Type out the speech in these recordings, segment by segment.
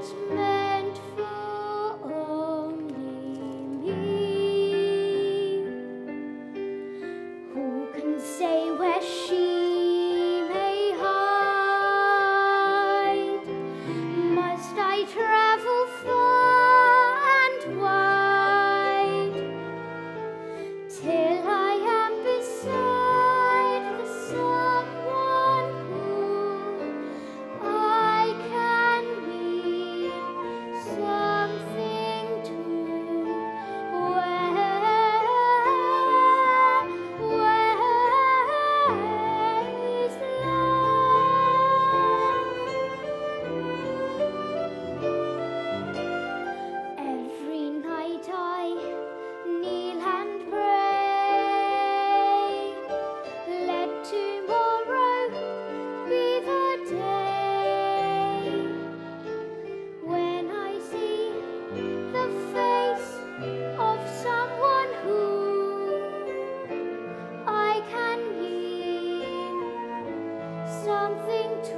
that's meant for only me. Who can say where she may hide? Must I travel far and wide till I am beside the someone who I can mean something to? Where is love? Every night I kneel and pray, let tomorrow be the day when I see the face of someone who I can mean something to.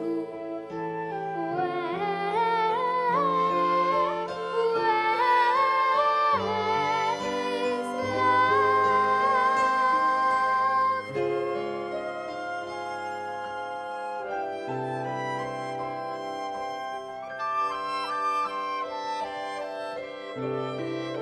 Where is love?